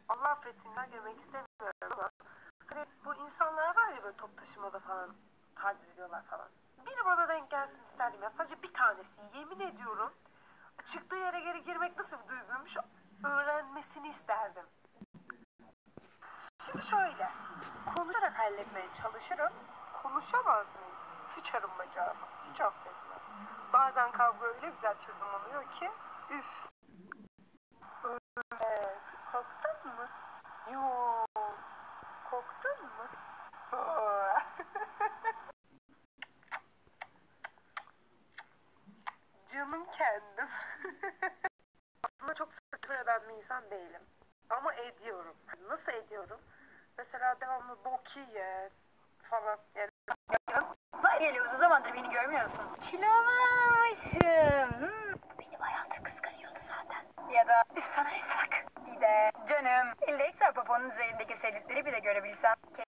Allah affetsin, ben girmek istemiyorum ama hani bu insanlar var ya, böyle top taşımada falan taciz ediyorlar falan. Biri bana denk gelsin isterdim ya, sadece bir tanesi. Yemin ediyorum, çıktığı yere geri girmek nasıl bir duyguymuş öğrenmesini isterdim. Şimdi şöyle, konuşarak halletmeye çalışırım. Konuşamaz mıyız? Sıçarım bacağıma. Hiç affetmem. Bazen kavga öyle güzel çözüm oluyor ki. Üf. Evet. Korktun mu? Yoo. Korktun mu? Canım kendim. Aslında çok sık küfür eden bir insan değilim. Ama ediyorum. Nasıl ediyorum? Mesela devamlı bok ye falan. Yani Uzay geliyor, uzun zamandır beni görmüyorsun. Kilo almışım. Beni bayağıdır kıskanıyordu zaten. Ya da üst sana ıslak. Bir de canım, elde ekstra poponun üzerindeki selülitleri bile görebilsem.